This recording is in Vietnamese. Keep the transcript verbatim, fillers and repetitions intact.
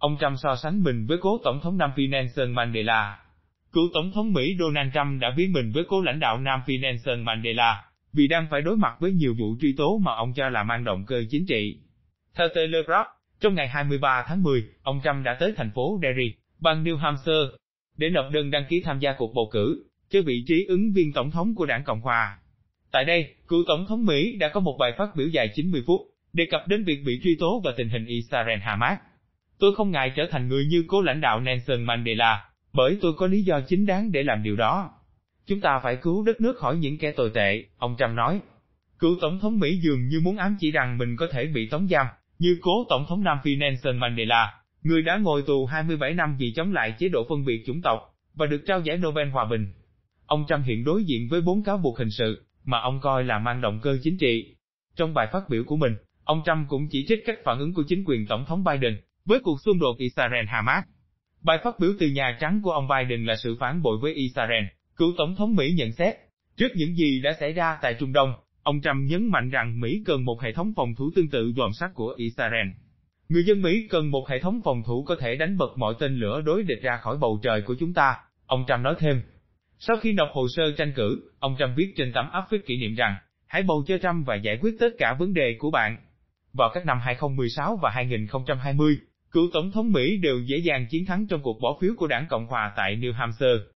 ông Trump so sánh mình với cố Tổng thống Nam Phi Nelson Mandela. Cựu Tổng thống Mỹ Donald Trump đã ví mình với cố lãnh đạo Nam Phi Nelson Mandela, vì đang phải đối mặt với nhiều vụ truy tố mà ông cho là mang động cơ chính trị. Theo Telegraph, trong ngày hai mươi ba tháng mười, ông Trump đã tới thành phố Derry, bang New Hampshire, để nộp đơn đăng ký tham gia cuộc bầu cử cho vị trí ứng viên tổng thống của đảng Cộng hòa. Tại đây, cựu Tổng thống Mỹ đã có một bài phát biểu dài chín mươi phút, đề cập đến việc bị truy tố và tình hình Israel-Hamas. Tôi không ngại trở thành người như cố lãnh đạo Nelson Mandela, bởi tôi có lý do chính đáng để làm điều đó. Chúng ta phải cứu đất nước khỏi những kẻ tồi tệ, ông Trump nói. Cựu Tổng thống Mỹ dường như muốn ám chỉ rằng mình có thể bị tống giam, như cố Tổng thống Nam Phi Nelson Mandela, người đã ngồi tù hai mươi bảy năm vì chống lại chế độ phân biệt chủng tộc, và được trao giải Nobel Hòa bình. Ông Trump hiện đối diện với bốn cáo buộc hình sự, mà ông coi là mang động cơ chính trị. Trong bài phát biểu của mình, ông Trump cũng chỉ trích các phản ứng của chính quyền Tổng thống Biden với cuộc xung đột Israel-Hamas. Bài phát biểu từ Nhà Trắng của ông Biden là sự phản bội với Israel. Cựu Tổng thống Mỹ nhận xét, trước những gì đã xảy ra tại Trung Đông, ông Trump nhấn mạnh rằng Mỹ cần một hệ thống phòng thủ tương tự dòm sát của Israel. Người dân Mỹ cần một hệ thống phòng thủ có thể đánh bật mọi tên lửa đối địch ra khỏi bầu trời của chúng ta, ông Trump nói thêm. Sau khi nộp hồ sơ tranh cử, ông Trump viết trên tấm áp phích kỷ niệm rằng, hãy bầu cho Trump và giải quyết tất cả vấn đề của bạn. Vào các năm hai không một sáu và hai nghìn không trăm hai mươi, cựu Tổng thống Mỹ đều dễ dàng chiến thắng trong cuộc bỏ phiếu của đảng Cộng hòa tại New Hampshire.